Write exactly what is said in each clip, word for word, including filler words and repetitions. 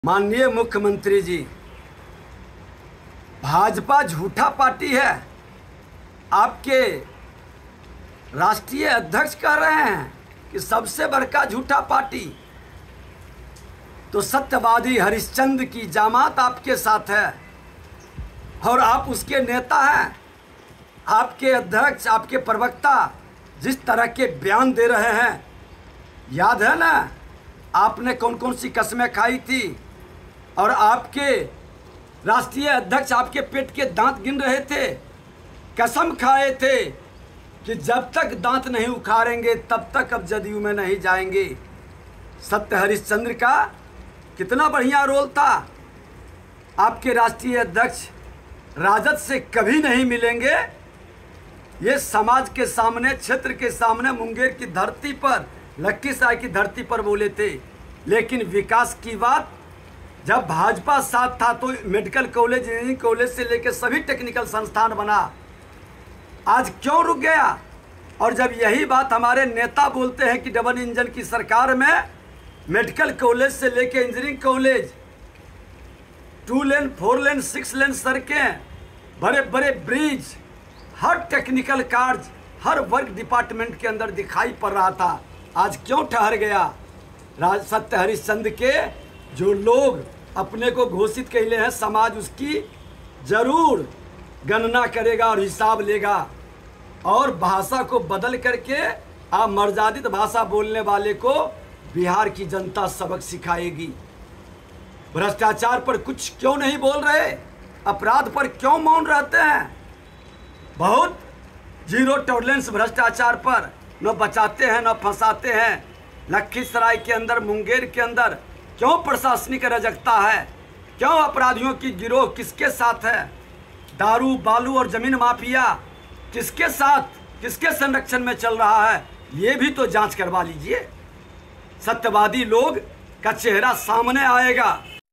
माननीय मुख्यमंत्री जी, भाजपा झूठा पार्टी है। आपके राष्ट्रीय अध्यक्ष कह रहे हैं कि सबसे बड़का झूठा पार्टी। तो सत्यवादी हरिश्चंद्र की जामात आपके साथ है और आप उसके नेता हैं। आपके अध्यक्ष, आपके प्रवक्ता जिस तरह के बयान दे रहे हैं, याद है ना आपने कौन कौन सी कस्में खाई थी। और आपके राष्ट्रीय अध्यक्ष आपके पेट के दांत गिन रहे थे, कसम खाए थे कि जब तक दांत नहीं उखाड़ेंगे तब तक अब जदयू में नहीं जाएंगे। सत्य हरिश्चंद्र का कितना बढ़िया रोल था। आपके राष्ट्रीय अध्यक्ष राजद से कभी नहीं मिलेंगे, ये समाज के सामने, क्षेत्र के सामने, मुंगेर की धरती पर, लखीसराय की धरती पर बोले थे। लेकिन विकास की बात जब भाजपा साथ था तो मेडिकल कॉलेज, इंजीनियरिंग कॉलेज से लेकर सभी टेक्निकल संस्थान बना। आज क्यों रुक गया? और जब यही बात हमारे नेता बोलते हैं कि डबल इंजन की सरकार में मेडिकल कॉलेज से लेकर engineering college, two lane, four lane, six lane सड़कें, बड़े बड़े ब्रिज, हर टेक्निकल कार्य हर वर्क डिपार्टमेंट के अंदर दिखाई पड़ रहा था, आज क्यों ठहर गया? राज सत्य हरिश्चंद्र के जो लोग अपने को घोषित कैले हैं, समाज उसकी जरूर गणना करेगा और हिसाब लेगा और भाषा को बदल करके अमर्यादित भाषा बोलने वाले को बिहार की जनता सबक सिखाएगी। भ्रष्टाचार पर कुछ क्यों नहीं बोल रहे? अपराध पर क्यों मौन रहते हैं? बहुत जीरो टॉलरेंस भ्रष्टाचार पर, न बचाते हैं न फंसाते हैं। लखीसराय के अंदर, मुंगेर के अंदर क्यों प्रशासनिक अराजकता है? क्यों अपराधियों की गिरोह किसके साथ है? दारू, बालू और जमीन माफिया किसके साथ, किसके संरक्षण में चल रहा है? ये भी तो जांच करवा लीजिए। सत्यवादी लोग का चेहरा सामने आएगा।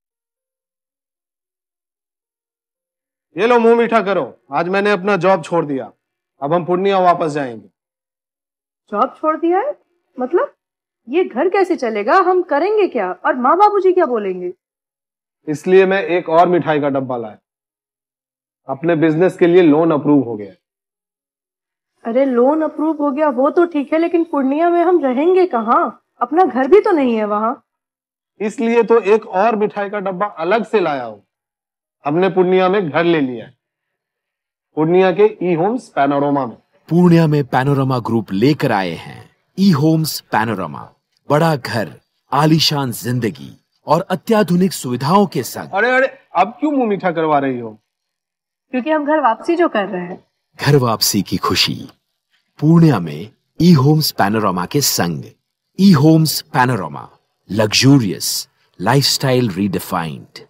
ये लो, मुंह मीठा करो। आज मैंने अपना जॉब छोड़ दिया, अब हम पूर्णिया वापस जाएंगे। जॉब छोड़ दिया है? मतलब ये घर कैसे चलेगा? हम करेंगे क्या? और माँ बाबूजी क्या बोलेंगे? इसलिए मैं एक और मिठाई का डब्बा लाया। अपने बिजनेस के लिए लोन अप्रूव हो गया। अरे लोन अप्रूव हो गया वो तो ठीक है, लेकिन पूर्णिया में हम रहेंगे कहाँ? अपना घर भी तो नहीं है वहां। इसलिए तो एक और मिठाई का डब्बा अलग से लाया हूं। हमने पूर्णिया में घर ले लिया है, पूर्णिया के ई होम्स पैनोरमा में। पूर्णिया में पैनोरमा ग्रुप लेकर आए हैं ई होम्स पैनोरमा। बड़ा घर, आलीशान जिंदगी और अत्याधुनिक सुविधाओं के संग। अरे अरे अब क्यों मुंह मीठा करवा रही हो? क्योंकि हम घर वापसी जो कर रहे हैं। घर वापसी की खुशी पूर्णिया में ई होम्स पैनोरमा के संग। E Homes Panorama, luxurious lifestyle redefined.